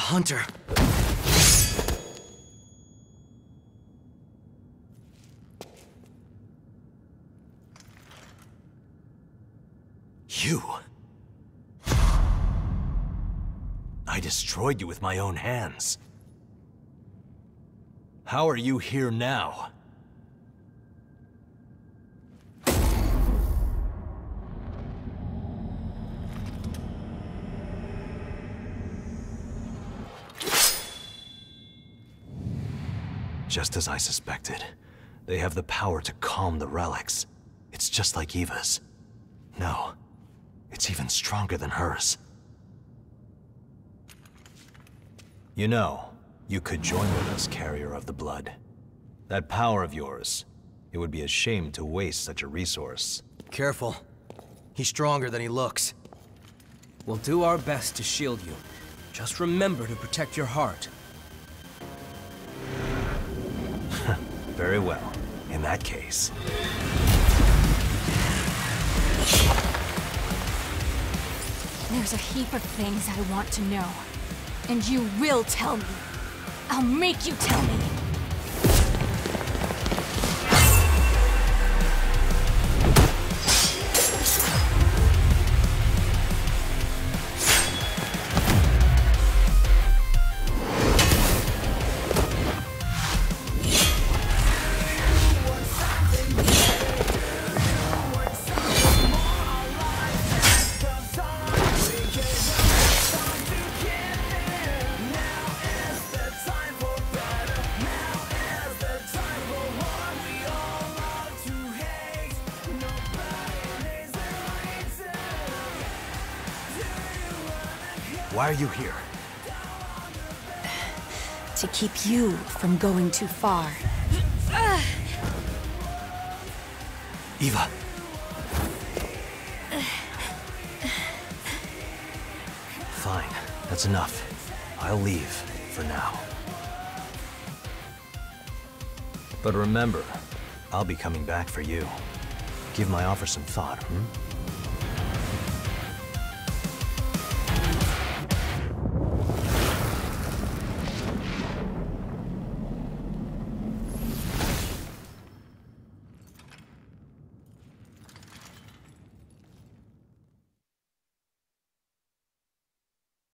Hunter. You? I destroyed you with my own hands. How are you here now? Just as I suspected. They have the power to calm the relics. It's just like Eva's. No, it's even stronger than hers. You know, you could join with us, Carrier of the Blood. That power of yours, it would be a shame to waste such a resource. Careful. He's stronger than he looks. We'll do our best to shield you. Just remember to protect your heart. Very well. In that case... There's a heap of things I want to know. And you will tell me. I'll make you tell me. Why are you here? To keep you from going too far. Eva! Fine, that's enough. I'll leave, for now. But remember, I'll be coming back for you. Give my offer some thought, hmm?